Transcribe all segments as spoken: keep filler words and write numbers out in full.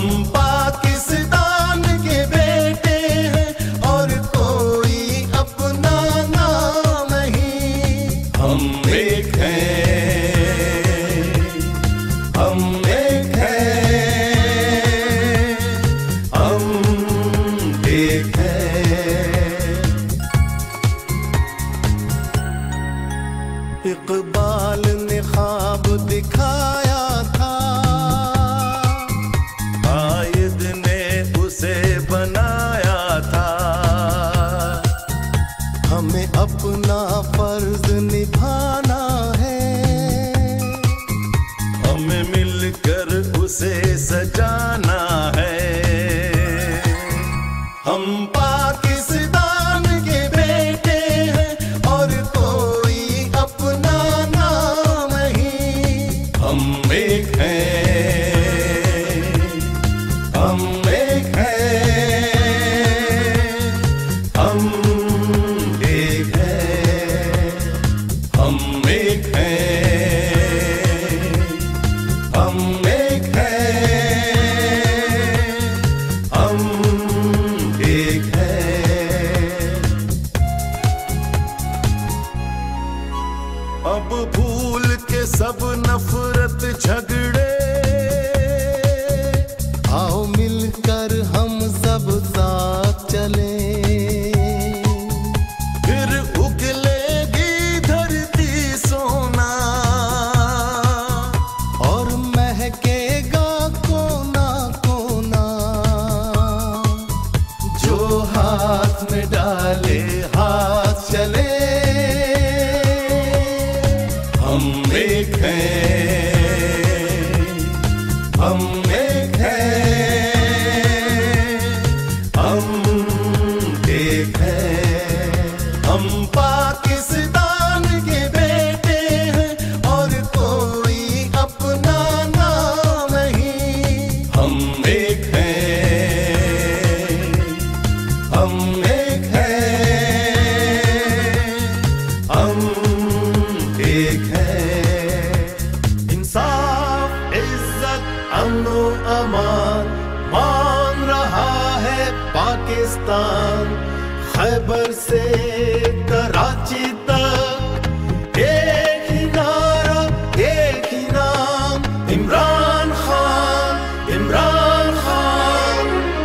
पाकिस्तान के बेटे हैं और कोई अपना नाम नहीं। हम एक हैं, हम एक हैं, हम एक हैं। इकबाल ने ख्वाब दिखाया था, आयद ने उसे बनाया था। हमें अपना फर्ज निभाना है, हमें मिलकर उसे सजाना है। हम पाकिस्तान के बेटे हैं और कोई अपना नाम नहीं। हम एक हैं, हम एक हैं, हम एक हैं, हम एक हैं, हम एक हैं, हम एक हैं। अब भूल के सब नफरत झगड़े, आओ मिलकर हम सब साथ चले। फिर उगलेगी धरती सोना और महकेगा कोना कोना। जो हाथ में डाले हाथ चले। हम एक हैं, हम एक हैं, हम एक हैं। हम पाकिस्तान के बेटे हैं और कोई अपना नाम नहीं। हम एक हैं, हम एक हैं, हम एक हैं। इंसाफ, इज्जत, अमन अमान मान रहा है पाकिस्तान। खैबर से कराची तक एक ही नारा, एक ही नाम, इमरान खान, इमरान खान।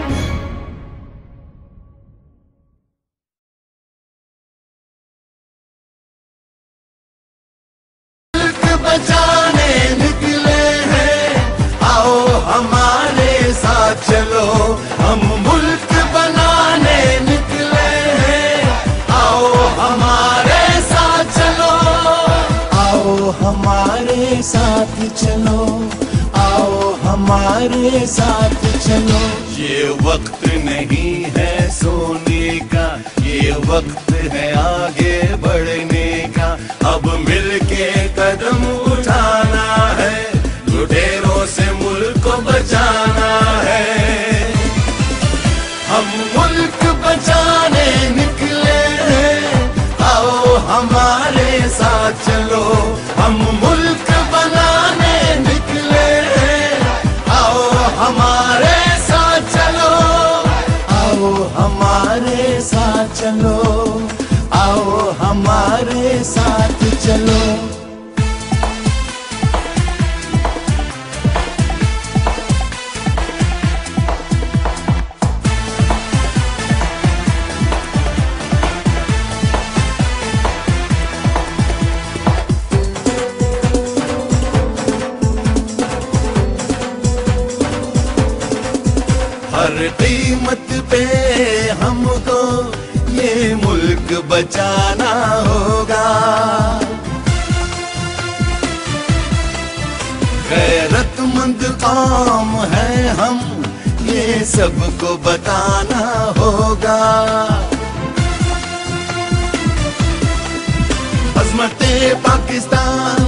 मुल्क बचाने निकले हैं, आओ हमारे साथ चलो। हम मुल्क बनाने निकले हैं, आओ हमारे साथ चलो। आओ हमारे साथ चलो, आओ हमारे साथ चलो। ये वक्त नहीं है सोने का, ये वक्त है आगे बढ़ने का। अब मिलके कदम उठाना है, लुटेरों से मुल्क को बचाना है। हम मुल्क बचाने निकले हैं, आओ हमारे साथ चलो। हम मुल्क बनाने निकले हैं, आओ हमारे साथ चलो। आओ हमारे साथ चलो, आओ हमारे साथ चलो। हर कीमत पे हमको ये मुल्क बचाना होगा। गैरतमंद कौम है हम, ये सबको बताना होगा। अज़मते पाकिस्तान